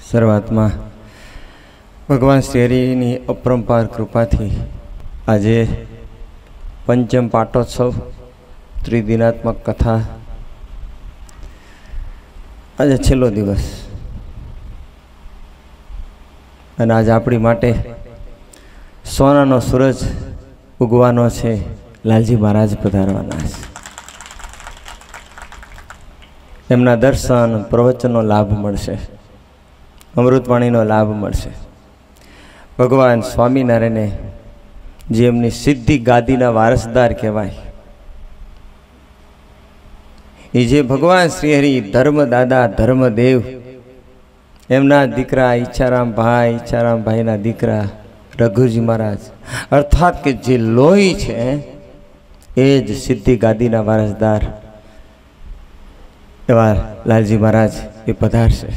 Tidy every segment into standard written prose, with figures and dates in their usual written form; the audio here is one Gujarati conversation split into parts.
શરૂઆતમાં ભગવાન શ્રી હરિની અપરંપાર કૃપાથી આજે પંચમ પાટોત્સવ ત્રિદિનાત્મક કથા, આજે છેલ્લો દિવસ અને આજે આપણી માટે સોનાનો સૂરજ ઉગવાનો છે. લાલજી મહારાજ પધારવાના છે. એમના દર્શન પ્રવચનનો લાભ મળશે, અમૃતવાણીનો લાભ મળશે. ભગવાન સ્વામિનારાયણે જે એમની સિદ્ધિ ગાદીના વારસદાર કહેવાય, એ જે ભગવાન શ્રી હરિ ધર્મદાદા ધર્મદેવ, એમના દીકરા ઈચ્છારામભાઈના દીકરા રઘુજી મહારાજ, અર્થાત કે જે લોહી છે એ જ સિદ્ધિ ગાદીના વારસદાર એવા લાલજી મહારાજ એ પધારશે.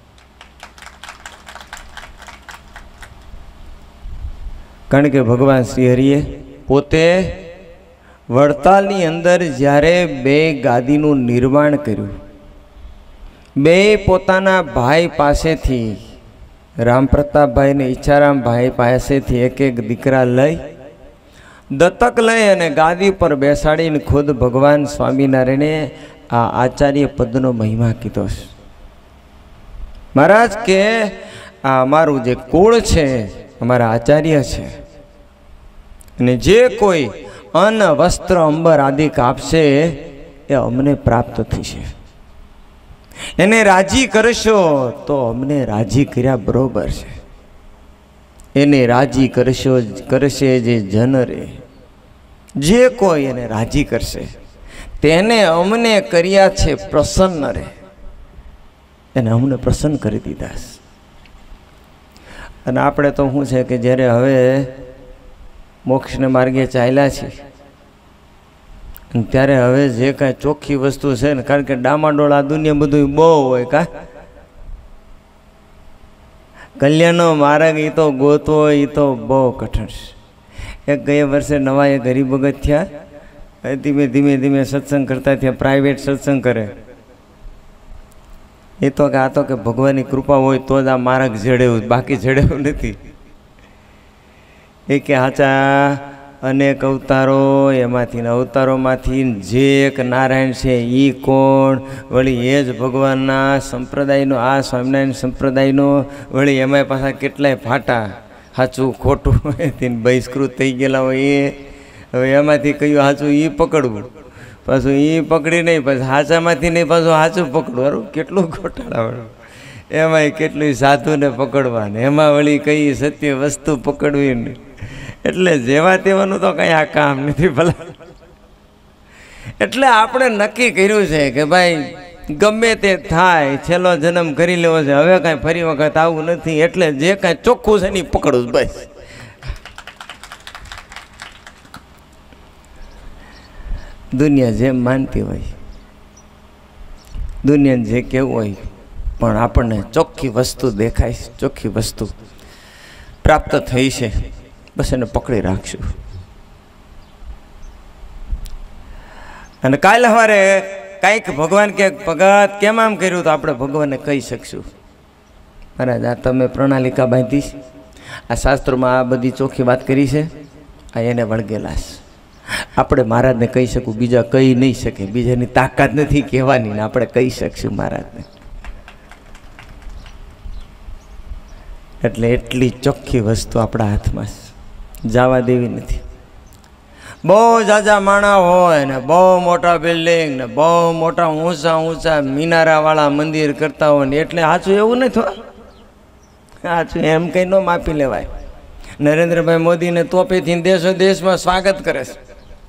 કારણ કે ભગવાન શ્રી હરિએ પોતે વડતાલની અંદર જ્યારે બે ગાદીનું નિર્માણ કર્યું, બે પોતાના ભાઈ પાસેથી, રામપ્રતાપભાઈ ને ઈચ્છારામભાઈ પાસેથી એક એક દીકરા લઈ, દત્તક લઈ અને ગાદી પર બેસાડીને ખુદ ભગવાન સ્વામિનારાયણે આ આચાર્ય પદનો મહિમા કીધો છે. મહારાજ કે આ અમારું જે કુળ છે, અમારા આચાર્ય છે, અને જે કોઈ અન્ન વસ્ત્ર અંબર આદિ કાપશે એ અમને પ્રાપ્ત થશે. એને રાજી કરશો તો અમને રાજી કર્યા બરોબર છે. એને રાજી કરશે જે જન રે, જે કોઈ એને રાજી કરશે તેને અમને કર્યા છે પ્રસન્ન રે. એને અમને પ્રસન્ન કરી દીધા. અને આપણે તો શું છે કે જ્યારે હવે મોક્ષને માર્ગે ચાલ્યા છીએ, ત્યારે હવે જે કાંઈ ચોખ્ખી વસ્તુ છે ને, કારણ કે ડામાડોળ આ દુનિયા બધું બહુ હોય, કલ્યાણનો માર્ગ એ તો ગોતવો એ તો બહુ કઠણ છે. એક ગયા વર્ષે નવા એક હરિભગત થયા, ધીમે ધીમે સત્સંગ કરતા થયા, પ્રાઇવેટ સત્સંગ કરે. એ તો કે આ તો કે ભગવાનની કૃપા હોય તો જ આ માર્ગ જડેવું, બાકી જડેવું નથી. એ કે હાચા અનેક અવતારો, એમાંથી અવતારોમાંથી જે એક નારાયણ છે એ કોણ, વળી એ જ ભગવાનના સંપ્રદાયનો, આ સ્વામિનારાયણ સંપ્રદાયનો, વળી એમાંય પાછા કેટલાય ફાટા, સાચું ખોટું બહિષ્કૃત થઈ ગયેલા હોય. એ હવે એમાંથી કયું સાચું એ પકડવું, પાછું એ પકડી નહીં, પછી સાચામાંથી નહીં પાછું સાચું પકડવાનું, કેટલું ઘોટાળાવાળું. એમાંય કેટલું સાધુને પકડવાનું, એમાં વળી કઈ સત્ય વસ્તુ પકડવી નહીં. એટલે જેવા તેવાનું તો કંઈ આ કામ નથી ભલા. એટલે આપણે નક્કી કર્યું છે કે ભાઈ ગમે તે થાય, છેલ્લો જન્મ કરી લેવો છે, હવે કાંઈ ફરી વખત આવું નથી. એટલે જે કાંઈ ચોખ્ખું છે ને પકડવું જ બસ. દુનિયા જેમ માનતી હોય, દુનિયાને જે કેવું હોય, પણ આપણને ચોખ્ખી વસ્તુ દેખાય, ચોખ્ખી વસ્તુ પ્રાપ્ત થઈ છે, બસ એને પકડી રાખશું. અને કાલે સવારે કાંઈક ભગવાન કે ભગત કેમ આમ કર્યું તો આપણે ભગવાનને કહી શકશું, મહારાજ આ તમે પ્રણાલિકા બાંધી, આ શાસ્ત્રોમાં આ બધી ચોખ્ખી વાત કરી છે, આ એને વળગેલા છે. આપણે મહારાજને કહી શકું, બીજા કહી નહીં શકે, બીજાની તાકાત નથી કહેવાની, ને આપણે કહી શકશું મહારાજને. એટલે એટલી ચોખ્ખી વસ્તુ આપણા હાથમાં જવા દેવી નથી. બહુ ઝાઝા માણા હોય ને બહુ મોટા બિલ્ડિંગ ને બહુ મોટા ઊંચા મિનારાવાળા મંદિર કરતા હોય ને, એટલે સાચું એવું નથી હોય. સાચું એમ કંઈ ન માપી લેવાય. નરેન્દ્રભાઈ મોદીને તોપેથી દેશો દેશમાં સ્વાગત કરે છે.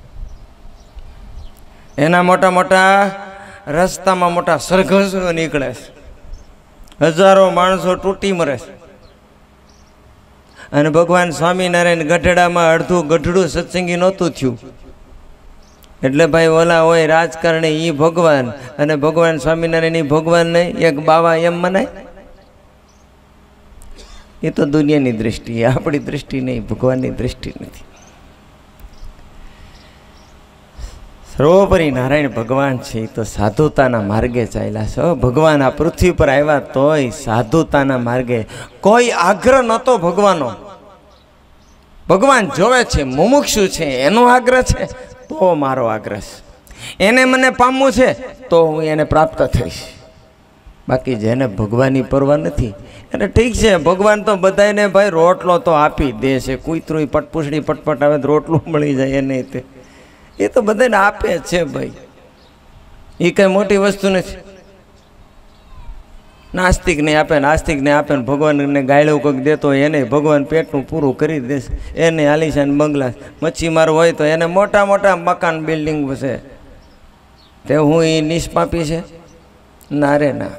એના મોટા મોટા રસ્તામાં મોટા સરઘસો નીકળે છે, હજારો માણસો તૂટી મરે છે. અને ભગવાન સ્વામિનારાયણ ગઢડામાં અડધું ગઢડું સત્સંગી નહોતું થયું. એટલે ભાઈ ઓલા હોય રાજકારણી એ ભગવાન, અને ભગવાન સ્વામિનારાયણ એ ભગવાન નહીં, એક બાવા એમ મનાય. એ તો દુનિયાની દૃષ્ટિ, આપણી દૃષ્ટિ નહીં, ભગવાનની દૃષ્ટિ નથી. સર્વોપરી નારાયણ ભગવાન છે એ તો સાધુતાના માર્ગે ચાલ્યા છે. ભગવાન આ પૃથ્વી પર આવ્યા તોય સાધુતાના માર્ગે. કોઈ આગ્રહ નહોતો ભગવાનનો. ભગવાન જોવે છે, મુમુક્ષુ છે, એનો આગ્રહ છે તો મારો આગ્રહ છે. એને મને પામવું છે તો હું એને પ્રાપ્ત થઈશ. બાકી જેને ભગવાનની પરવા નથી એટલે ઠીક છે, ભગવાન તો બધાને ભાઈ રોટલો તો આપી દે છે. કૂતરું પટપૂછડી પટપટ આવે તો રોટલું મળી જાય એને તે, એ તો બધાને આપે છે ભાઈ. એ કઈ મોટી વસ્તુ નથી. નાસ્તિકને આપે, નાસ્તિકને આપે ને ભગવાનને ગાયડું કંઈક દેતો હોય એને ભગવાન પેટનું પૂરું કરી દેશે. એને આલીશાન બંગલા, મચ્છીમાર હોય તો એને મોટા મોટા મકાન બિલ્ડિંગ છે. તે હું એ નિષ્પાપી છે? ના રે ના.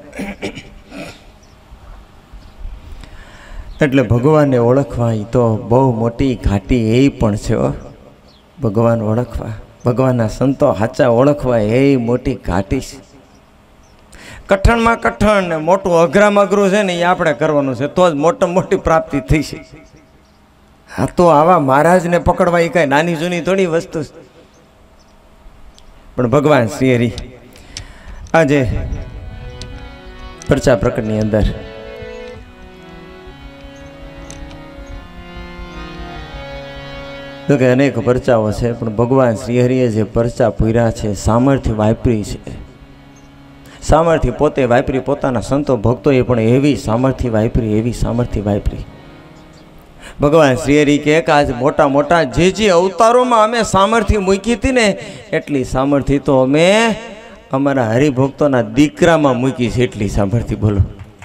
એટલે ભગવાનને ઓળખવા એ તો બહુ મોટી ઘાટી એ પણ છે. ભગવાન ઓળખવા, ભગવાનના સંતો સાચા ઓળખવા એ મોટી ઘાટી છે. કઠણમાં કઠણ ને મોટું અઘરામાં અઘરું છે ને એ આપણે કરવાનું છે તો જ મોટામાં મોટી પ્રાપ્તિ થઈ છે. હા તો આવા મહારાજને પકડવા એ કાંઈ નાની જૂની થોડી વસ્તુ છે. પણ ભગવાન શ્રી હરિ આજે પરચા પ્રકટની અંદર તો કે અનેક પરચાઓ છે, પણ ભગવાન શ્રી હરિએ જે પરચા પૂર્યા છે સામર્થ્ય વાપરી છે. સામર્થ્ય પોતે વાપરી, પોતાના સંતો ભક્તોએ પણ એવી સામર્થ્ય વાપરી, એવી સામર્થ્ય વાપરી. ભગવાન શ્રી હરિ કે આજ મોટા મોટા જે અવતારોમાં અમે સામર્થ્ય મૂકી હતી ને એટલી સામર્થ્ય તો અમે અમારા હરિભક્તોના દીકરામાં મૂકી છે. એટલી સામર્થ્ય બોલો.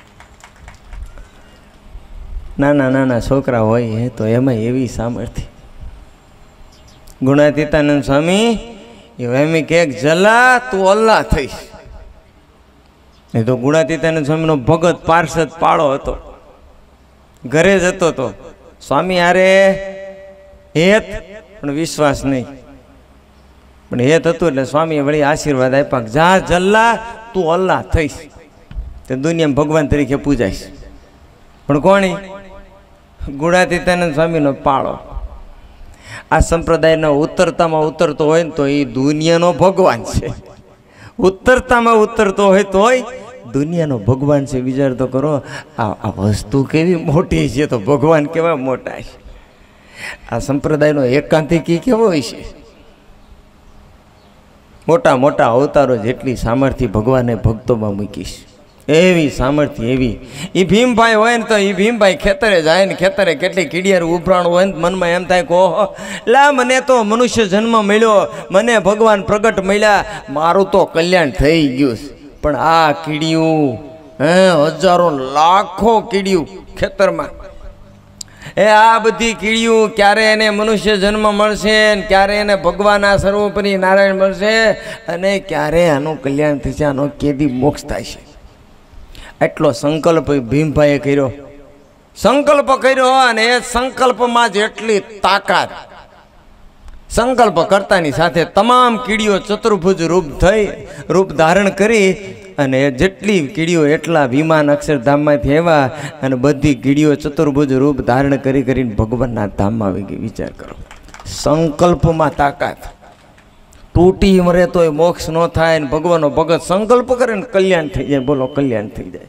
નાના નાના છોકરા હોય તો એમાં એવી સામર્થ્ય. ગુણાતીતાનંદ સ્વામી એમ કે જલા તું અલ્લાહ થઈશ. એ તો ગુણાતીતાનંદ સ્વામીનો ભગત પાર્ષદ પાળો હતો, ઘરે જ હતો તો સ્વામી આરે હેત પણ વિશ્વાસ નહીં, પણ હેત હતું એટલે સ્વામીએ વળી આશીર્વાદ આપ્યા, જા જલ્લા તું અલ્લાહ થઈશ, તે દુનિયામાં ભગવાન તરીકે પૂજાઈશ. પણ કોણી? ગુણાતીતાનંદ સ્વામીનો પાળો. આ સંપ્રદાયનો ઉતરતામાં ઉતરતો હોય ને તો એ દુનિયાનો ભગવાન છે. ઉતરતામાં ઉતરતો હોય તોય દુનિયાનો ભગવાન છે. વિચાર તો કરો, આ વસ્તુ કેવી મોટી છે તો ભગવાન કેવા મોટા છે. આ સંપ્રદાયનો એકાંતિકી કેવો હોય છે. મોટા મોટા અવતારો જેટલી સામર્થ્ય ભગવાને ભક્તોમાં મૂકીશ, એવી સામર્થ્ય એવી. એ ભીમભાઈ હોય ને તો એ ભીમભાઈ ખેતરે જાય ને ખેતરે કેટલી કીડિયાર ઉભરાણ હોય ને મનમાં એમ થાય કે ઓહો લા મને તો મનુષ્ય જન્મ મળ્યો, મને ભગવાન પ્રગટ મળ્યા, મારું તો કલ્યાણ થઈ ગયું. પણ આ કીડિયું હજારો લાખો કીડિયું ખેતરમાં, આ બધી કીડિયું ક્યારે એને મનુષ્ય જન્મ મળશે, ક્યારે એને ભગવાન આ સર્વોપરી નારાયણ મળશે, અને ક્યારે આનું કલ્યાણ થશે, આનો કેદી મોક્ષ થાય છે. એટલો સંકલ્પ ભીમભાઈએ કર્યો, સંકલ્પ કર્યો, અને એ સંકલ્પમાં જેટલી તાકાત, સંકલ્પ કરતાની સાથે તમામ કીડીઓ ચતુર્ભુજ રૂપ ધારણ કરી, અને જેટલી કીડીઓ એટલા વિમાન અક્ષરધામમાંથી આવ્યા, અને બધી કીડીઓ ચતુર્ભુજ રૂપ ધારણ કરી કરીને ભગવાનના ધામમાં આવી ગઈ. વિચાર કરો, સંકલ્પમાં તાકાત. તૂટી મરે તોય મોક્ષ ન થાય, ને ભગવાનનો ભગત સંકલ્પ કરે ને કલ્યાણ થઈ જાય. બોલો, કલ્યાણ થઈ જાય.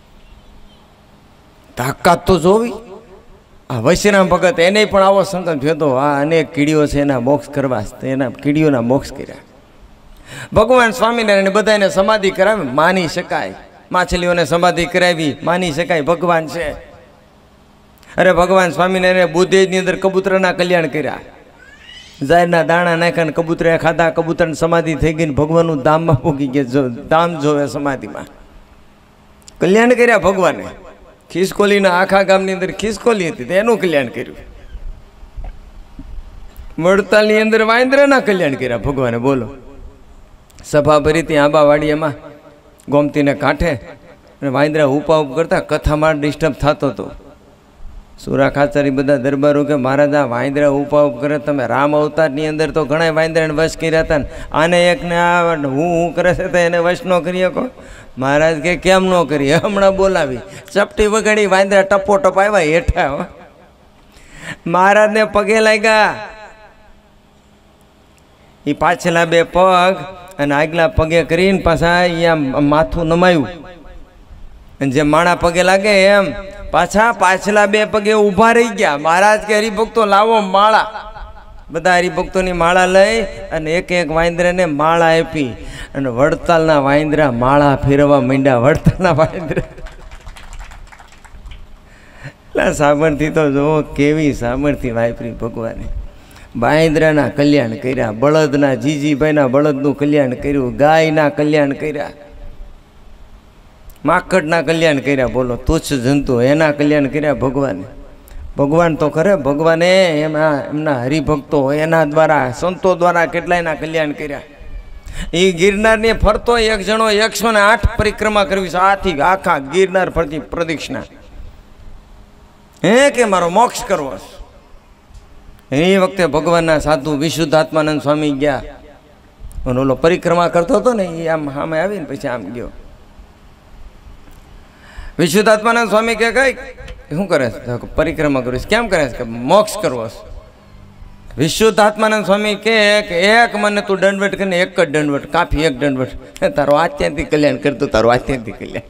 તાકાત તો જોવી. આ વૈશ્યરામ ભગત એને પણ આવો સંકલ્પ થયો. આ અનેક કીડીઓ છે એના મોક્ષ કરવા, એના કીડીઓના મોક્ષ કર્યા. ભગવાન સ્વામિનારાયણ બધાને સમાધિ કરાવી, માની શકાય. માછલીઓને સમાધિ કરાવી, માની શકાય ભગવાન છે. અરે ભગવાન સ્વામિનારાયણ બુદ્ધેજની અંદર કબૂતરના કલ્યાણ કર્યા. ઝાડના દાણા નાખ્યા ને કબૂતરે ખાધા, કબૂતરની સમાધિ થઈ ગઈ ને ભગવાનનું ધામમાં પૂગી ગયા. ધામ જોવે સમાધિમાં. કલ્યાણ કર્યા ભગવાને. ખિસકોલીના આખા ગામની અંદર ખિસકોલી હતી, એનું કલ્યાણ કર્યું. વડતાલની અંદર વાંદરાના કલ્યાણ કર્યા ભગવાને. બોલો, સભા ભરી ત્યાં આંબાવાડી એમાં ગોમતીને કાંઠે, અને વાંદરા ઉપા ઉપ કરતા કથામાં ડિસ્ટર્બ થતો હતો. સુરા ખાચારી બધા દરબારો કે મહારાજ આ વાંદરા ઉપા ઉપ કરે, તમે રામ અવતારની અંદર તો ઘણા વાંદરાને વશ કર્યા હતા, આને એકને આ હું કરે છે તો એને વશ ન કરી શકો. મહારાજ કે કેમ ન કરી, હમણાં બોલાવી. ચપટી વગાડી, વાંદરા ટપો ટપ આવ્યા હેઠા. મહારાજને પગે લાગ્યા. એ પાછલા બે પગ અને આગલા પગે કરીને પાછા અહીંયા માથું નમાયું, અને જે માણા પગે લાગે એમ પાછા પાછલા બે પગે ઊભા રહી ગયા. મહારાજ કે હરિભક્તો લાવો માળા. બધા હરિભક્તોની માળા લઈ અને એક એક વાંદરાને માળા આપી, અને વડતાલના વાંદરા માળા ફેરવા માંડ્યા. વડતાલના વાંદરા એટલે સામર્થ્ય તો જુઓ, કેવી સામર્થ્ય વાપરી ભગવાને. વાંદરાના કલ્યાણ કર્યા, બળદના જીજીભાઈના બળદનું કલ્યાણ કર્યું, ગાયના કલ્યાણ કર્યા, માકડના કલ્યાણ કર્યા. બોલો, તુચ્છ જંતુ એના કલ્યાણ કર્યા ભગવાને. ભગવાન તો ખરે, ભગવાને એમના હરિભક્તો એના દ્વારા, સંતો દ્વારા કેટલાયના કલ્યાણ કર્યા. એ ગિરનારને ફરતો એક જણો 108 પરિક્રમા કરવી છે, આથી આખા ગિરનાર ફરતી પ્રદક્ષિણા. હે કે મારો મોક્ષ કરવો. એ વખતે ભગવાનના સાધુ વિશુદ્ધાત્માનંદ સ્વામી ગયા, અને ઓલો પરિક્રમા કરતો હતો ને એ આમ સામે આવીને પછી આમ ગયો. વિશુદ્ધાત્માનંદ સ્વામી કે કઈ શું કરે છે? પરિક્રમા કરીશ. કેમ કરે છે? કે મોક્ષ કરવો છે. વિશુદ્ધાત્માનંદ સ્વામી કે એક મને તું દંડવટ કરીને, એક જ દંડવટ કાફી, એક દંડવટ, તારો આત્યંતિક કલ્યાણ કરતું, તારું આત્યંતિક કલ્યાણ.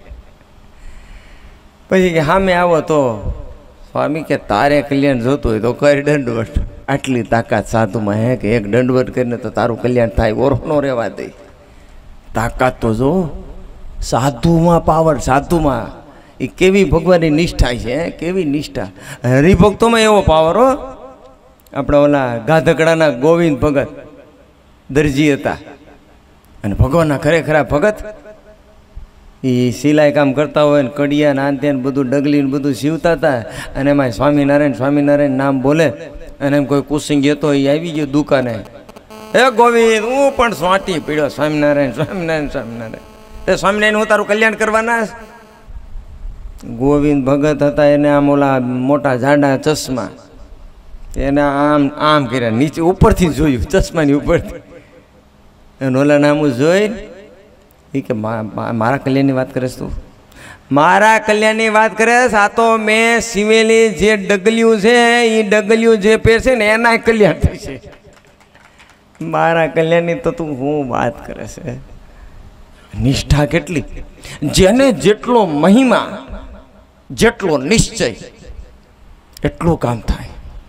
પછી કે સામે આવો તો સ્વામી કે તારે કલ્યાણ જોતું હોય તો કઈ દંડવટ. આટલી તાકાત સાધુમાં હે કે એક દંડવટ કરીને તો તારું કલ્યાણ થાય, ઓરો નો રહેવા દે. તાકાત તો જો સાધુમાં, પાવર સાધુમાં. એ કેવી ભગવાનની નિષ્ઠા છે, કેવી નિષ્ઠા. હરિભક્તોમાં એવો પાવર હો. આપણે ઓલા ગાધકડાના ગોવિંદ ભગત દરજી હતા, અને ભગવાનના ખરેખરા ભગત. એ સિલાઈ કામ કરતા હોય ને કડિયા ને આંતે બધું ડગલી ને બધું સીવતા હતા, અને એમાં સ્વામિનારાયણ સ્વામિનારાયણ નામ બોલે, અને એમ કોઈ કુસિંગ જતો એ આવી ગયો દુકાને, હે ગોવિંદ હું પણ સ્વાટી પીડ્યો, સ્વામિનારાયણ સ્વામિનારાયણ સ્વામિનારાયણ. એ સ્વામિનારાયણ હું તારું કલ્યાણ કરવાના. ગોવિંદ ભગત હતા, એને આમ ઓલા મોટા જાડા ચશ્મા, એને આમ આમ કર્યા, નીચે ઉપરથી જોયું, ચશ્માની ઉપરથી. અને ઓલા નામ જોઈ એ કે મારા કલ્યાણની વાત કરે તું? મારા કલ્યાણની વાત કરે? આ તો મેં સિવેલી જે ડગલ્યું છે એ ડગલ્યું જે પહેરશે ને એના કલ્યાણ થશે. મારા કલ્યાણની તો તું હું વાત કરે છે? નિષ્ઠા કેટલી! જેને જેટલો મહિમા, જેટલો નિશ્ચય, એટલું કામ થાય.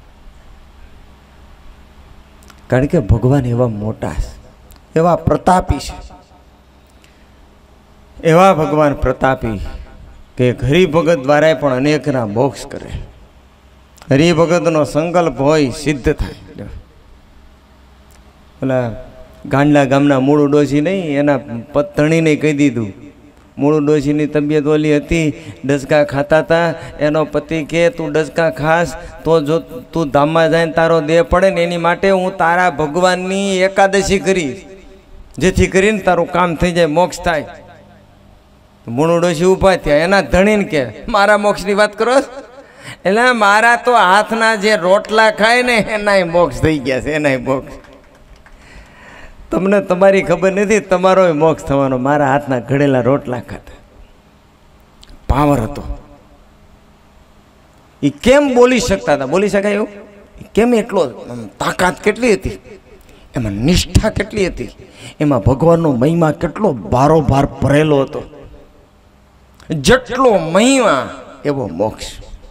કારણ કે ભગવાન એવા મોટા છે, એવા પ્રતાપી છે, એવા ભગવાન પ્રતાપી કે હરિભગત દ્વારા પણ અનેકના મોક્ષ કરે. હરિભગતનો સંકલ્પ હોય સિદ્ધ થાય. પેલા ગાંડલા ગામના મૂળ ડોશી નહીં, એના પત્નીને કહી દીધું. મૂળ ડોશીની તબિયત ઓલી હતી, ડસકા ખાતા હતા. એનો પતિ કે તું ડસકા ખાસ તો જો તું ધામમાં જાય ને તારો દેહ પડે ને, એની માટે હું તારા ભગવાનની એકાદશી કરીશ, જેથી કરીને તારું કામ થઈ જાય, મોક્ષ થાય. મૂળ ડોશી ઊભા થયા. એના ધણીને કે મારા મોક્ષની વાત કરો? એટલે મારા તો હાથના જે રોટલા ખાય ને એનાય મોક્ષ થઈ ગયા છે, એનાય મોક્ષ. તમને તમારી ખબર નથી, તમારો મોક્ષ થવાનો. મારા હાથના ઘડેલા રોટલા ખાતા. પાવર હતો. એ કેમ બોલી શકતા હતા? બોલી શકાય એવું કેમ? એટલો તાકાત કેટલી હતી, એમાં નિષ્ઠા કેટલી હતી, એમાં ભગવાનનો મહિમા કેટલો બારોબાર ભરેલો હતો. જેટલો મહિમા એવો મોક્ષ.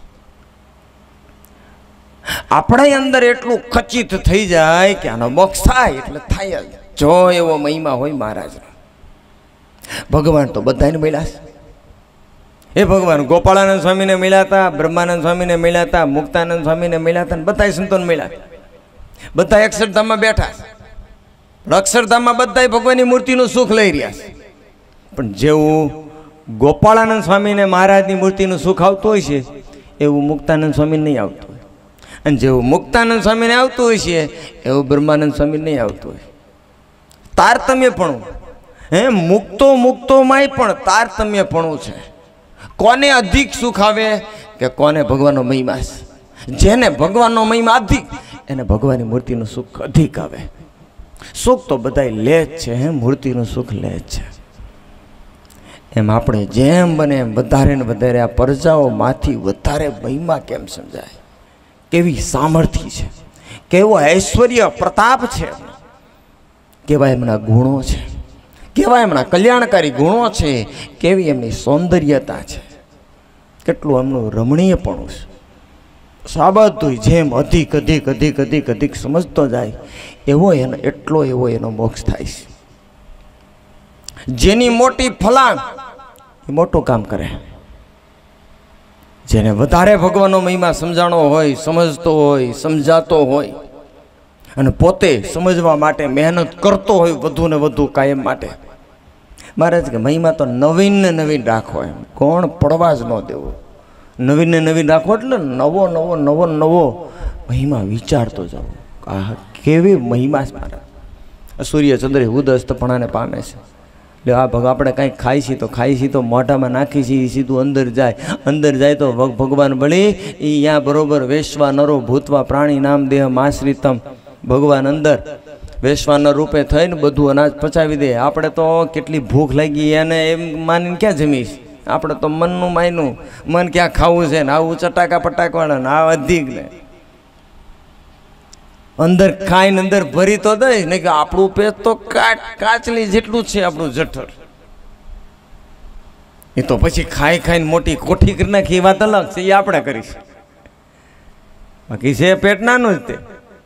આપણા અંદર એટલું ખચિત થઈ જાય કે આનો મોક્ષ થાય એટલે થાય જ. જો એવો મહિમા હોય મહારાજ. ભગવાન તો બધાને મળ્યા છે. એ ભગવાન ગોપાળાનંદ સ્વામીને મળ્યા હતા, બ્રહ્માનંદ સ્વામીને મળ્યા હતા, મુક્તાનંદ સ્વામીને મળ્યા હતા, બધા સંતોને મળ્યા. બધા અક્ષરધામમાં બેઠા છે. અક્ષરધામમાં બધા ભગવાનની મૂર્તિનું સુખ લઈ રહ્યા છે. પણ જેવું ગોપાળાનંદ સ્વામીને મહારાજની મૂર્તિનું સુખ આવતું હોય છે, એવું મુક્તાનંદ સ્વામીને નહીં આવતું હોય. અને જેવું મુક્તાનંદ સ્વામીને આવતું હોય છે, એવું બ્રહ્માનંદ સ્વામીને નહીં આવતું હોય. તારતમ્યપણું. હે, મુક્તોમાંય પણ તારતમ્યપણું છે. કોને અધિક સુખ આવે કે કોને ભગવાનનો મહિમા છે? જેને ભગવાનનો મહિમા અધિક, એને ભગવાનની મૂર્તિનું સુખ અધિક આવે. સુખ તો બધા લે જ છે, મૂર્તિનું સુખ લે જ છે. એમ આપણે જેમ બને એમ વધારે ને વધારે આ પ્રજાઓમાંથી વધારે મહિમા કેમ સમજાય, કેવી સામર્થ્ય છે, કેવો ઐશ્વર્ય પ્રતાપ છે. કેવા એમના ગુણો છે, કેવા એમના કલ્યાણકારી ગુણો છે, કેવી એમની સૌંદર્યતા છે, કેટલું એમનું રમણીયપણું છે. સાબતું જેમ અધિક અધિક અધિક અધિક અધિક સમજતો જાય એવો એનો મોક્ષ થાય છે. જેની મોટી ફલાંગ એ મોટું કામ કરે. જેને વધારે ભગવાનનો મહિમા સમજાણો હોય, સમજતો હોય, સમજાતો હોય અને પોતે સમજવા માટે મહેનત કરતો હોય વધુ ને વધુ કાયમ માટે, મહારાજ કે મહિમા તો નવીન ને નવીન રાખો, એમ કોણ પડવા જ ન દેવો. નવીન ને નવીન રાખો એટલે નવો નવો નવો નવો મહિમા વિચારતો જાઓ. આ કેવી મહિમા છે મારા. સૂર્ય ચંદ્ર ઉદસ્તપણાને પામે છે. એટલે આ આપણે કંઈક ખાઈ છીએ તો મોઢામાં નાખી છીએ, સીધું અંદર જાય તો ભગવાન બળી એ અહીંયા બરોબર વેશ્વા નરો ભૂતવા પ્રાણી નામ દેહ માશ્રિતમ, ભગવાન અંદર વેશ્વાના રૂપે થઈને બધું અનાજ પચાવી દે. આપણે તો કેટલી ભૂખ લાગી એને એમ માનીને ક્યાં જમીશ? આપણે તો મનનું માયનું, મન ક્યાં ખાવું છે ને આવું ચટાકા પટાકવાળા ને આ અધિક ને અંદર ખાઈને અંદર ભરી તો દઈશ ને કે આપણું પેટ તો કાચલી જેટલું છે આપણું જઠર. એ તો પછી ખાઈને મોટી કોઠી કરી નાખી એ વાત અલગ છે, એ આપણે કરીશું. બાકી છે પેટ નાનું જ તે,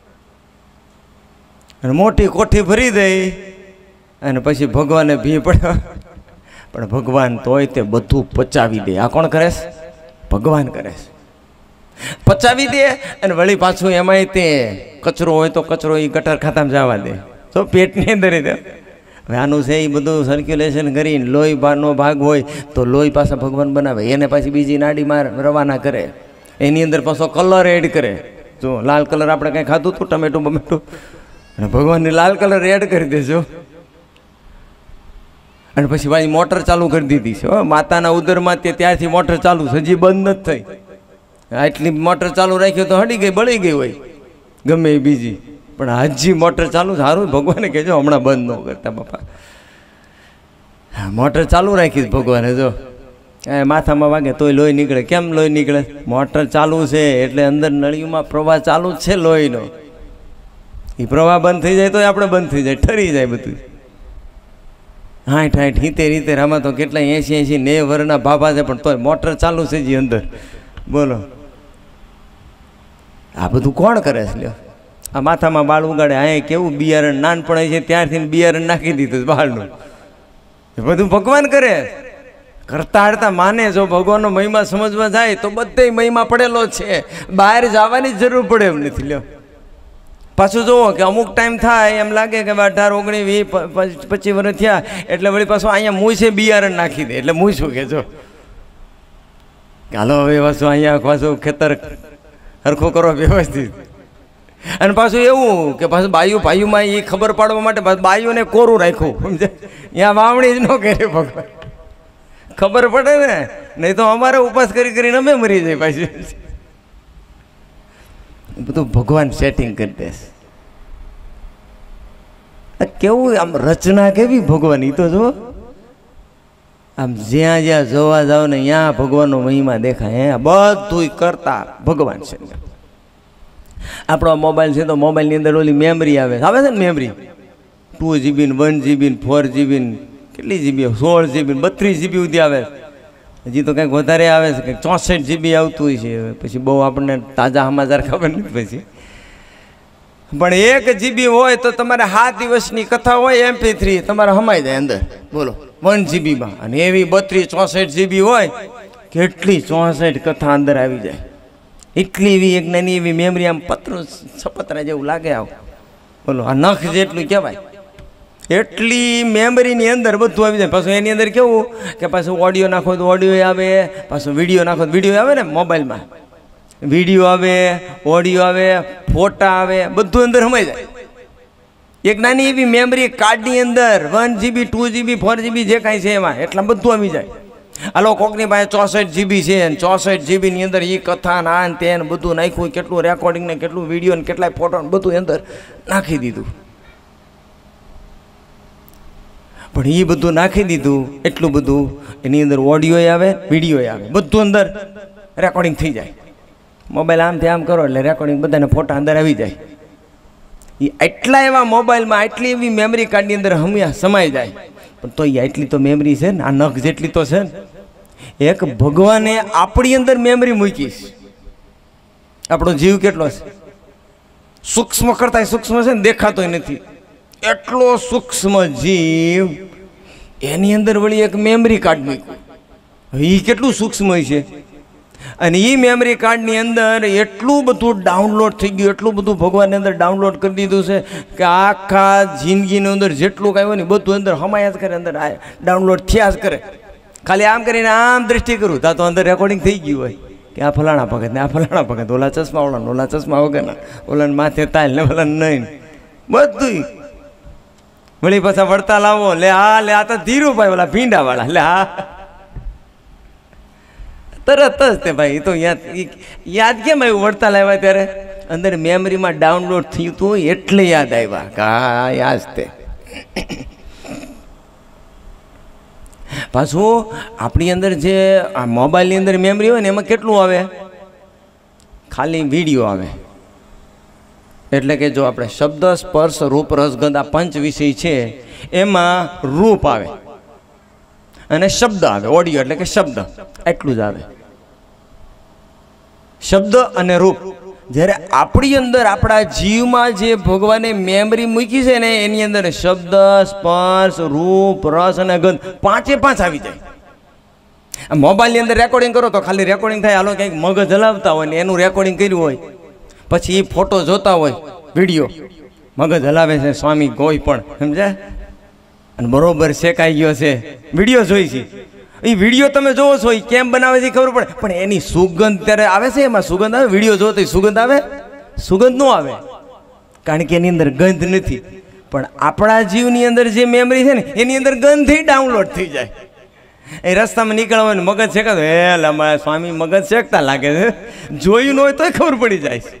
અને મોટી કોઠી ભરી દઈ અને પછી ભગવાને ભી પડ્યો. પણ ભગવાન તોય તે બધું પચાવી દે. આ કોણ કરે છે? ભગવાન કરે છે. પચાવી દે અને વળી પાછું એમાંય તે કચરો હોય તો કચરો એ ગટર ખાતામાં જવા દે, તો પેટની અંદર દે. હવે આનું છે એ બધું સર્ક્યુલેશન કરીને લોહી નો ભાગ હોય તો લોહી પાછા ભગવાન બનાવે, એને પાછી બીજી નાડીમાં રવાના કરે, એની અંદર પાછો કલર એડ કરે. જો લાલ કલર આપણે કંઈ ખાધું હતું ટમેટું બમેટું, અને ભગવાનને લાલ કલર એડ કરી દેજો. અને પછી પાછી મોટર ચાલુ કરી દીધી છે માતાના ઉદરમાં, ત્યારથી મોટર ચાલુ, હજી બંધ નથી થઈ. આટલી મોટર ચાલુ રાખી તો હડી ગઈ, બળી ગઈ હોય ગમે એ બીજી, પણ હજી મોટર ચાલુ. સારું ભગવાને કહેજો હમણાં બંધ ન કરતા બાપા. મોટર ચાલુ રાખી ભગવાને, જો માથામાં વાગે તોય લોહી નીકળે. કેમ લોહી નીકળે? મોટર ચાલુ છે એટલે અંદર નળીઓમાં પ્રવાહ ચાલુ જ છે લોહીનો. એ પ્રવાહ બંધ થઈ જાય તો આપણે બંધ થઈ જાય, ઠરી જાય બધું. 60 70 આમાં તો કેટલા 80 90 વર્ષના ભાભા છે, પણ તોય મોટર ચાલુ છે જી અંદર. બોલો આ બધું કોણ કરે છે? લ્યો આ માથામાં બાળ ઉગાડે, અહીંયા કેવું બિયારણ નાનપણ છે ત્યારથી બિયારણ નાખી દીધું બાળનું. એ બધું ભગવાન કરે. કરતા હરતા માને જો ભગવાનનો મહિમા સમજવા જાય તો બધે મહિમા પડેલો છે, બહાર જવાની જરૂર પડે એમ નથી. લ્યો પાછું જુઓ કે અમુક ટાઈમ થાય એમ લાગે કે 18 19 20 25 વર્ષ થયા એટલે વળી પાછું અહીંયા મૂછે બિયારણ નાખી દે. એટલે મૂછ શું કે જો હાલો હવે પાછું અહીંયા પાછું ખેતર હરખું કરો વ્યવસ્થિત. અને પાછું એવું કે પાછું ભાઈઓમાં એ ખબર પાડવા માટે બાયુને કોરું રાખ્યું, સમજે? અહીંયા વાવણી જ ન કરે ભગવાન, ખબર પડે ને, નહીં તો અમારે ઉપાસ કરીને અમે મરી જાય પાછી. બધું ભગવાન સેટિંગ કરી દેશે. કેવું આમ રચના કેવી ભગવાન! એ તો જો આમ જ્યાં જ્યાં જોવા જાવ ને ત્યાં ભગવાનનો મહિમા દેખાય. બધું કરતા ભગવાન છે. આપણો મોબાઈલ છે તો મોબાઈલની અંદર ઓલી મેમરી આવે છે ને, મેમરી 2 GB ને 1 GB ને 4 GB ને કેટલી GB, 16 GB ને 32 GB સુધી આવે. હજી તો કંઈક વધારે આવે છે, કંઈક 64 GB આવતું હોય છે. પછી બહુ આપણને તાજા સમાચાર ખબર નથી પછી. પણ 1 GB હોય તો તમારે 7 દિવસની કથા હોય MP3 તમારે સમાઈ જાય અંદર. બોલો 1 GB માં. અને એવી 32 64 GB હોય, કેટલી 64 કથા અંદર આવી જાય. એટલી એવી એક નાની એવી મેમરી, આમ પતરું છપતરા જેવું લાગે. આવ બોલો આ નખ જેટલું કહેવાય એટલી મેમરીની અંદર બધું આવી જાય. પાછું એની અંદર કેવું કે પાછું ઓડિયો નાખો તો ઓડિયો આવે, પાછું વિડીયો નાખો તો વિડીયો આવે ને. મોબાઈલમાં વિડીયો આવે, ઓડિયો આવે, ફોટા આવે, બધું અંદર સમાઈ જાય. એક નાની એવી મેમરી કાર્ડની અંદર 1 GB 2 GB 4 GB જે કાંઈ છે એમાં એટલા બધું આવી જાય. હાલો કોકની પાસે 64 GB છે, 64 GB ની અંદર એ કથા ના તે બધું નાખ્યું, કેટલું રેકોર્ડિંગ ને કેટલું વિડીયો ને કેટલાય ફોટો બધું અંદર નાખી દીધું. પણ એ બધું નાખી દીધું, એટલું બધું એની અંદર ઓડિયો આવે, વિડીયો આવે, બધું અંદર રેકોર્ડિંગ થઈ જાય. મોબાઈલ આમથી આમ કરો એટલે રેકોર્ડિંગ બધાને ફોટા અંદર આવી જાય. એ એટલા એવા મોબાઈલમાં આટલી એવી મેમરી કાર્ડની અંદર હમિયા સમાઈ જાય, પણ તો એ આટલી તો મેમરી છે ને, આ નખ જેટલી તો છે ને. એક ભગવાને આપણી અંદર મેમરી મૂકી છે. આપણો જીવ કેટલો છે, સૂક્ષ્મ કરતા સૂક્ષ્મ છે ને, દેખાતોય નથી એટલો સૂક્ષ્મ જીવ, એની અંદર વળી એક મેમરી કાર્ડ મૂક્યું. એ કેટલું સૂક્ષ્મ છે. અને એ મેમરી કાર્ડની અંદર એટલું બધું ડાઉનલોડ થઈ ગયું, એટલું બધું ભગવાનની અંદર ડાઉનલોડ કરી દીધું છે કે આખા જિંદગીની અંદર જેટલું કાંઈ હોય ને બધું અંદર હમાયા જ કરે, અંદર ડાઉનલોડ થયા જ કરે. ખાલી આમ કરીને આમ દ્રષ્ટિ કરું તો અંદર રેકોર્ડિંગ થઈ ગયું હોય કે આ ફલાણા ભગત ને આ ફલાણા ભગત, ઓલા ચશ્મા વાળા, ઓલા ચશ્મા વગરના, ઓલા માથે તાલ ને ઓલા નહીં, બધું. વળી પાછા વળતા લાવો, લે હા, લે આ તો ધીરુભાઈ ઓલા ભીંડા વાળા, લે હા, તરત જ તે ભાઈ. તો યાદ કેમ આવ્યું વળતા લાવ્યા ત્યારે? અંદર મેમરીમાં ડાઉનલોડ થયું હતું એટલે યાદ આવ્યા કે હા યાદ તે. પાછું આપણી અંદર જે આ મોબાઈલની અંદર મેમરી હોય ને એમાં કેટલું આવે? ખાલી વિડીયો આવે. એટલે કે જો આપણે શબ્દ, સ્પર્શ, રૂપ, રસગંધ આ પંચ વિષય છે એમાં રૂપ આવે અને શબ્દ આવે, ઓડિયો એટલે કે શબ્દ, એટલું જ આવે. શબ્દ અને રૂપ. જ્યારે આપણી અંદર આપણા જીવમાં જે ભગવાને મેમરી મૂકી છે ને એની અંદર શબ્દ, સ્પર્શ, રૂપ, રસ અને ગંધ પાંચે પાંચ આવી જાય. મોબાઈલની અંદર રેકોર્ડિંગ કરો તો ખાલી રેકોર્ડિંગ થાય, હાલો કંઈક મગજ હલાવતા હોય ને એનું રેકોર્ડિંગ કર્યું હોય, પછી એ ફોટો જોતા હોય, વિડીયો મગજ હલાવે છે સ્વામી કોઈ પણ, સમજ્યા? અને બરોબર શેકાઈ ગયો છે, વિડીયો જોઈ છે. એ વિડીયો તમે જોવો છો એ કેમ બનાવે છે ખબર પડે, પણ એની સુગંધ ત્યારે આવે છે, એમાં સુગંધ આવે. વિડીયો જોવો તો સુગંધ આવે? સુગંધ ન આવે, કારણ કે એની અંદર ગંધ નથી. પણ આપણા જીવની અંદર જે મેમરી છે ને એની અંદર ગંધ ડાઉનલોડ થઈ જાય. એ રસ્તામાં નીકળવા ને મગજ શેકાતો, હે અમારા સ્વામી મગજ શેકતા લાગે છે, જોયું ન હોય તોય ખબર પડી જાય છે,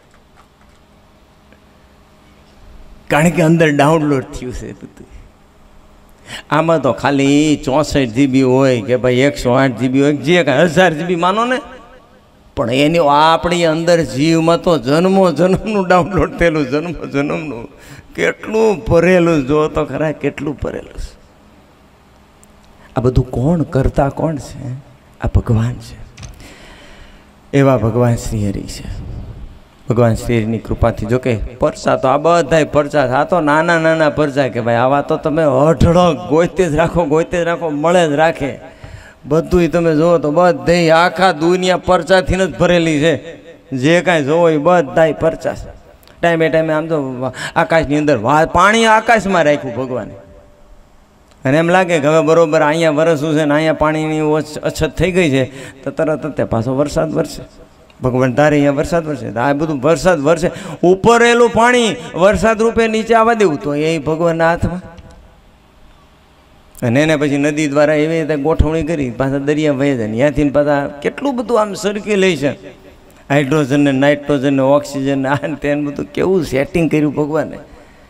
કારણ કે અંદર ડાઉનલોડ થયું છે બધું. આમાં તો ખાલી 64 GB હોય કે ભાઈ 108 GB હોય, જે કાંઈ 1000 GB માનો ને, પણ એની આપણી અંદર જીવમાં તો જન્મો જન્મનું ડાઉનલોડ થયેલું, જન્મો જન્મનું કેટલું ભરેલું. જો તો ખરા કેટલું ભરેલું છે. આ બધું કોણ કરતા? કોણ છે? આ ભગવાન છે. એવા ભગવાન શ્રી હરિ છે. ભગવાન શ્રીની કૃપાથી. જોકે પરચા તો આ બધા પરચા, આ તો નાના નાના પરચા કે ભાઈ આવા તો તમે અઢળક ગોતે જ રાખો, ગોતે જ રાખો, મળે જ રાખે. બધું તમે જુઓ તો બધે આખા દુનિયા પરચાથી જ ભરેલી છે. જે કાંઈ જોવો એ બધા પરચા છે. ટાઈમે ટાઈમે આમ તો આકાશની અંદર પાણી આકાશમાં રાખ્યું ભગવાને, અને એમ લાગે કે હવે બરોબર અહીંયા વરસવું છે ને અહીંયા પાણીની અછત થઈ ગઈ છે તો તરત જ પાછો વરસાદ વરસે. ભગવાન તારે અહીંયા વરસાદ વરસે, આ બધું વરસાદ વરસે. ઉપર રહેલું પાણી વરસાદ રૂપે નીચે આવવા દેવું તો એ ભગવાનના હાથમાં. અને એને પછી નદી દ્વારા એવી રીતે ગોઠવણી કરી પાછા દરિયા વહી જાય. ત્યાંથી પાછા કેટલું બધું આમ સરકી લે છે. હાઇડ્રોજન ને નાઇટ્રોજન ને ઓક્સિજન આ ને તેને બધું કેવું સેટિંગ કર્યું ભગવાને.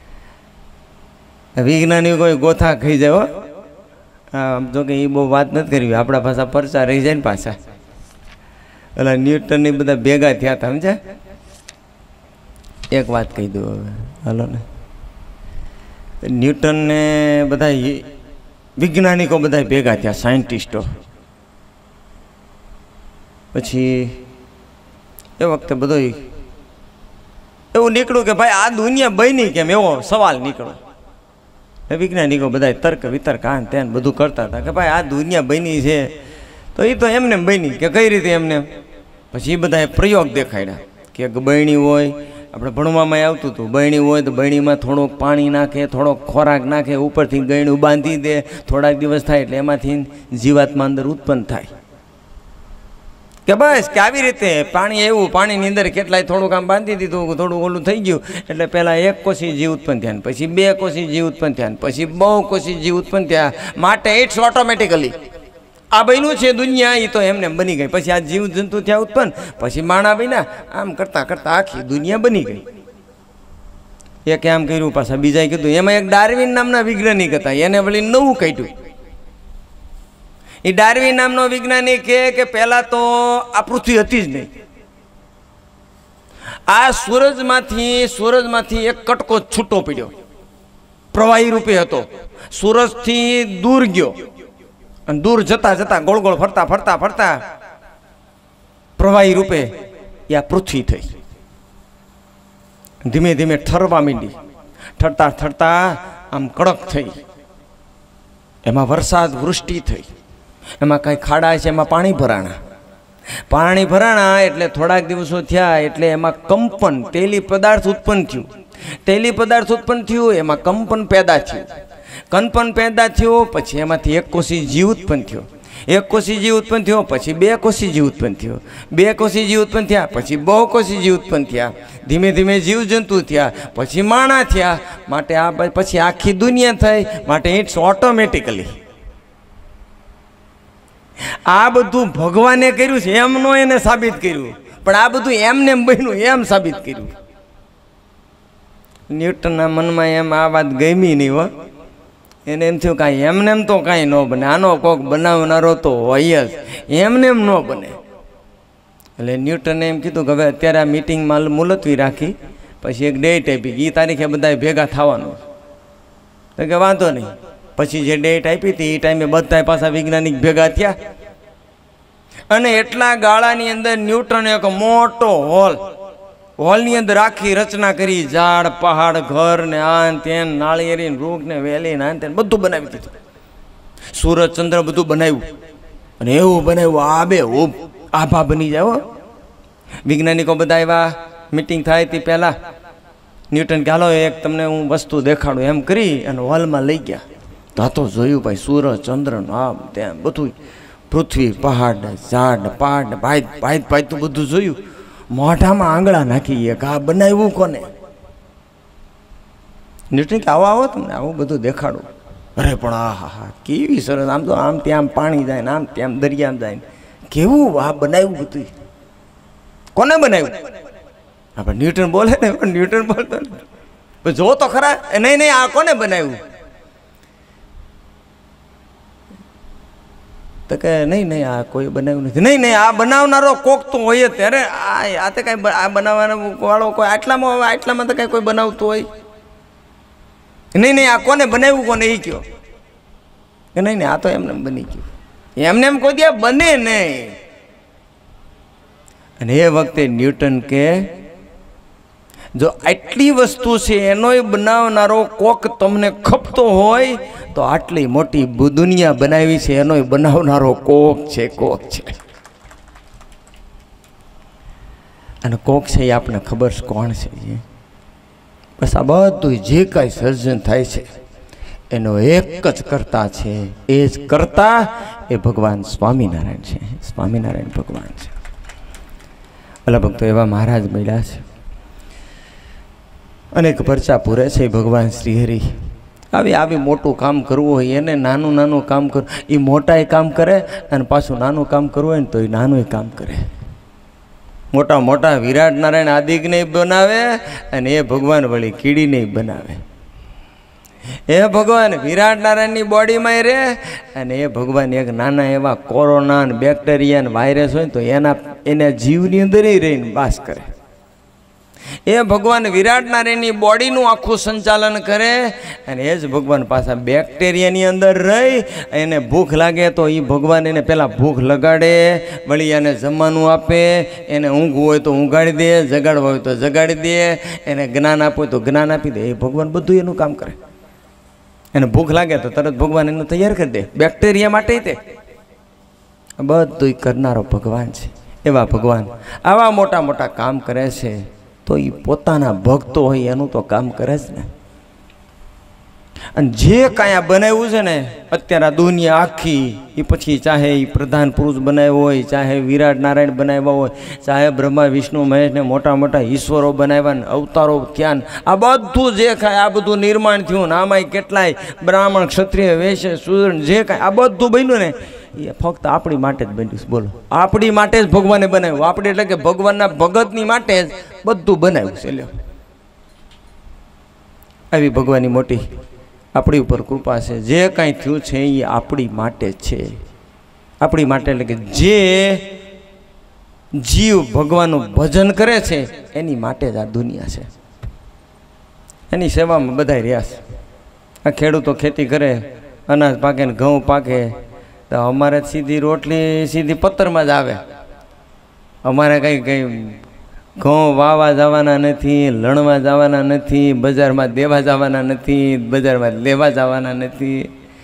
વિજ્ઞાની કોઈ ગોથા ખાઈ જાય. આમ જો કે એ બહુ વાત નથી કરવી, આપણા પાછા પરચા રહી જાય ને પાછા. એટલે ન્યૂટન ની બધા ભેગા થયા હતા, સમજ્યા? એક વાત કહી દઉં હવે, હાલો ને. ન્યૂટન ને બધા વૈજ્ઞાનિકો બધા ભેગા થયા, સાયન્ટિસ્ટો. પછી એ વખતે બધો એવું નીકળ્યું કે ભાઈ આ દુનિયા બની કેમ, એવો સવાલ નીકળ્યો. વૈજ્ઞાનિકો બધા તર્ક વિતર્ક આ તેન બધું કરતા હતા કે ભાઈ આ દુનિયા બની છે તો એ તો એમને બની કે કઈ રીતે એમને. પછી એ બધા પ્રયોગ દેખાડ્યા કે બહેણી હોય, આપણે ભણવામાં આવતું હતું, બહેણી હોય તો બહેણીમાં થોડોક પાણી નાખે, થોડોક ખોરાક નાખે, ઉપરથી ગયણું બાંધી દે, થોડાક દિવસ થાય એટલે એમાંથી જીવાત્મા અંદર ઉત્પન્ન થાય. કે બસ કે આવી રીતે પાણી એવું, પાણીની અંદર કેટલાય થોડુંક આમ બાંધી દીધું, થોડું ઓલું થઈ ગયું એટલે પહેલાં એક કોષી જીવ ઉત્પન્ન થયા, પછી 2 કોષી જીવ ઉત્પન્ન થયા, પછી 2 કોષી જીવ ઉત્પન્ન થયા. માટે ઇટ્સ ઓટોમેટિકલી આ બન્યું છે દુનિયા, એ તો એમને બની ગઈ. પછી આ જીવ જંતુ થયા ઉત્પન્ન, પછી માણા બન્યા, આમ કરતાં કરતાં આખી દુનિયા બની ગઈ. એક આમ કર્યું, પાછા બીજાએ કીધું. એમાં એક ડાર્વિન નામના વૈજ્ઞાનિક હતા, એને વળી નવું કાઢ્યું. એ ડાર્વિન નામનો વૈજ્ઞાનિક કે પહેલાં તો આ પૃથ્વી હતી જ નહીં, આ સૂરજમાંથી એક કટકો છૂટો પડ્યો, પ્રવાહી રૂપે હતો, સૂરજથી દૂર ગયો અને દૂર જતા જતા ગોળ ગોળ ફરતા ફરતા ફરતા પ્રવાહી રૂપે આ પૃથ્વી થઈ, ધીમે ધીમે ઠરવા માંડી, ઠરતા ઠરતા આમ કડક થઈ, એમાં વરસાદ વૃષ્ટિ થઈ, એમાં કાંઈ ખાડા છે એમાં પાણી ભરાણા એટલે થોડાક દિવસો થયા એટલે એમાં કંપન તેલી પદાર્થ ઉત્પન્ન થયું, એમાં કંપન પેદા થયું, પછી એમાંથી એક કોષી જીવ ઉત્પન્ન થયો, પછી બે કોષી જીવ ઉત્પન્ન થયા, પછી બહુકોષી જીવ ઉત્પન્ન થયા, ધીમે ધીમે જીવજંતુ થયા, પછી માણા થયા, માટે આ પછી આખી દુનિયા થઈ, માટે ઇટ્સ ઓટોમેટિકલી. આ બધું ભગવાને કર્યું છે એમનો એને સાબિત કર્યું, પણ આ બધું એમને એમ બન્યું એમ સાબિત કર્યું. ન્યૂટનના મનમાં એમ આ વાત ગમી નહીં હો, એને એમ થયું કાંઈ એમને એમ તો કાંઈ ન બને, આનો કોક બનાવનારો તો હોય જ, એમને એમ ન બને. એટલે ન્યૂટને એમ કીધું કે હવે અત્યારે આ મિટિંગમાં મુલતવી રાખી, પછી એક ડેટ આપી એ તારીખે બધા ભેગા થવાનું, તો કે વાંધો નહીં. પછી જે ડેટ આપી હતી એ ટાઈમે બધા પાછા વૈજ્ઞાનિક ભેગા થયા અને એટલા ગાળાની અંદર ન્યૂટને એક મોટો હોલની અંદર આખી રચના કરી, ઝાડ પહાડ ઘર ને આન તેન નાળિયેરી વૃક્ષ ને વેલી ને આન તેન બધું બનાવી દીધું, સૂરજ ચંદ્ર બધું બનાવ્યું અને એવું બનાવ્યું આબે આભા બની જાય. વૈજ્ઞાનિકો બધા આવ્યા, મિટિંગ થાય તે પહેલા ન્યૂટન કે હાલો એક તમને હું વસ્તુ દેખાડું એમ કરી અને હોલમાં લઈ ગયા. તો જોયું ભાઈ સૂરજ ચંદ્ર આમ તેમ બધું, પૃથ્વી પહાડ ઝાડ પાડ ભાઈ તો બધું જોયું, મોઢામાં આંગળા નાખી એક આ બનાવ્યું કોને? ન્યૂટન કે આવો તમને આવું બધું દેખાડું. અરે પણ હા કેવી સરસ, આમ તો આમ ત્યાં પાણી જાય ને આમ ત્યાં દરિયામાં જાય ને કેવું આ બનાવ્યું બધું, કોને બનાવ્યું? આપણે ન્યૂટન બોલે ને, પણ ન્યૂટન બોલતો ને, જો તો ખરા, નહીં આ કોને બનાવ્યું? તો કે નહીં આ કોઈ બનાવ્યું નથી. નહીં આ બનાવનારો કોક તો હોય જ, ત્યારે આ તો કાંઈ આ બનાવવાનો વાળો કોઈ આટલામાં તો કાંઈ કોઈ બનાવતું હોય નહીં. આ કોને બનાવ્યું કોને એ કયો કે નહીં આ તો એમને બની ગયું, એમને એમ કોઈ દે બને નહીં. અને એ વખતે ન્યૂટન કે જો આટલી વસ્તુ છે એનોય બનાવનારો કોક તમને ખપતો હોય તો આટલી મોટી દુનિયા બનાવી છે એનોય બનાવનારો કોક છે. અને કોક છે એ આપણને ખબર છે કોણ છે. બસ આ બધું જે કાંઈ સર્જન થાય છે એનો એક જ કરતા છે, એ જ કરતા એ ભગવાન સ્વામિનારાયણ છે. સ્વામિનારાયણ ભગવાન છે. ભલા ભક્તો એવા મહારાજ મળ્યા છે, અનેક પરચા પૂરે છે ભગવાન શ્રી હરિ. આવી મોટું કામ કરવું હોય એને નાનું કામ કરવું, એ મોટા કામ કરે અને પાછું નાનું કામ કરવું હોય ને તો એ નાનું કામ કરે. મોટા વિરાટ નારાયણ આદિકને બનાવે અને એ ભગવાન વળી કીડીને બનાવે. એ ભગવાન વિરાટ નારાયણની બોડીમાં રહે અને એ ભગવાન એક નાના એવા કોરોના બેક્ટેરિયા વાયરસ હોય તો એના જીવની અંદર રહીને વાસ કરે. એ ભગવાન વિરાટ નારાયણની બોડીનું આખું સંચાલન કરે અને એ જ ભગવાન પાછા બેક્ટેરિયાની અંદર રહી. એને ભૂખ લાગે તો એ ભગવાન એને પહેલાં ભૂખ લગાડે, વળી એને જમવાનું આપે, એને ઊંઘવું હોય તો ઊંઘાડી દે, જગાડવા હોય તો જગાડી દે, એને જ્ઞાન આપવું હોય તો જ્ઞાન આપી દે. એ ભગવાન બધું એનું કામ કરે. એને ભૂખ લાગે તો તરત ભગવાન એનું તૈયાર કરી દે, બેક્ટેરિયા માટે તે બધું કરનારો ભગવાન છે. એવા ભગવાન આવા મોટા કામ કરે છે તો એ પોતાના ભક્તો હોય એનું તો કામ કરે જ ને. અને જે કાંઈ આ બનાવ્યું છે ને અત્યારે દુનિયા આખી, એ પછી ચાહે એ પ્રધાન પુરુષ બનાવ્યો હોય, ચાહે વિરાટ નારાયણ બનાવ્યા હોય, ચાહે બ્રહ્મા વિષ્ણુ મહેશને મોટા ઈશ્વરો બનાવ્યા, અવતારો થયા, આ બધું જે કાંઈ આ બધું નિર્માણ થયું ને આમાંય કેટલાય બ્રાહ્મણ ક્ષત્રિય વૈશ્ય શૂદ્ર જે કાંઈ આ બધું બન્યું ને એ ફક્ત આપણી માટે જ બન્યું. બોલો, આપણી માટે જ ભગવાને બનાવ્યું. આપણે એટલે કે ભગવાનના ભગતની માટે જ બધું બનાવ્યું છે. આવી ભગવાનની મોટી આપણી ઉપર કૃપા છે. જે કાંઈ થયું છે એ આપણી માટે છે. આપણી માટે એટલે કે જે જીવ ભગવાનનું ભજન કરે છે એની માટે જ આ દુનિયા છે, એની સેવામાં બધા રહ્યા છે. આ ખેડૂતો ખેતી કરે, અનાજ પાકે ને ઘઉં પાકે, તો અમારે સીધી રોટલી સીધી પત્તરમાં જ આવે. અમારે કંઈ ઘઉં વાવા જવાના નથી, લણવા જવાના નથી, બજારમાં દેવા જવાના નથી, બજારમાં લેવા જવાના નથી.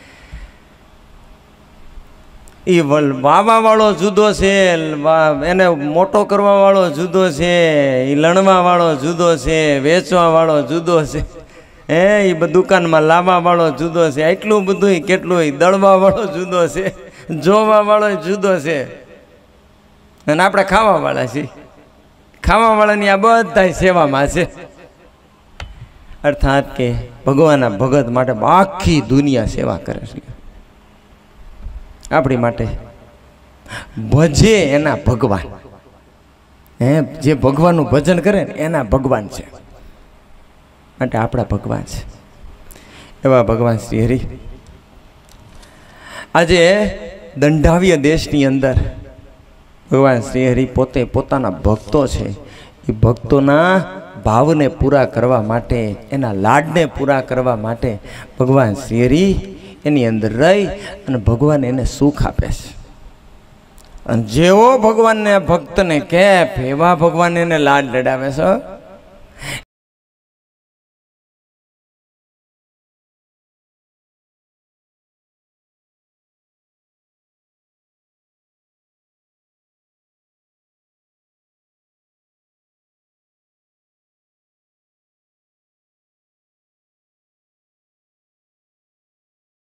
એ વાવા વાળો જુદો છે, એને મોટો કરવા વાળો જુદો છે, એ લણવા વાળો જુદો છે, વેચવા વાળો જુદો છે, એ દુકાનમાં લાવવા વાળો જુદો છે. એટલું બધું કેટલું દળવા વાળો જુદો છે, જોવા વાળો જુદો છે. અને આપણે ખાવા વાળા છીએ, ખાવા વાળાની આ બધા સેવામાં છે. અર્થાત કે ભગવાનના ભગત માટે આખી દુનિયા સેવા કરે છે. આપણી માટે ભજે એના ભગવાન, જે ભગવાનનું ભજન કરે ને એના ભગવાન છે, માટે આપણા ભગવાન છે. એવા ભગવાન શ્રી હરિ આજે દંડાવ્ય દેશની અંદર ભગવાન શ્રી હરિ પોતે પોતાના ભક્તો છે, એ ભક્તોના ભાવને પૂરા કરવા માટે, એના લાડને પૂરા કરવા માટે ભગવાન શ્રી હરિ એની અંદર રહી અને ભગવાન એને સુખ આપે છે. અને જેવો ભગવાનને ભક્તને કેફ એવા ભગવાન એને લાડ લડાવે છે.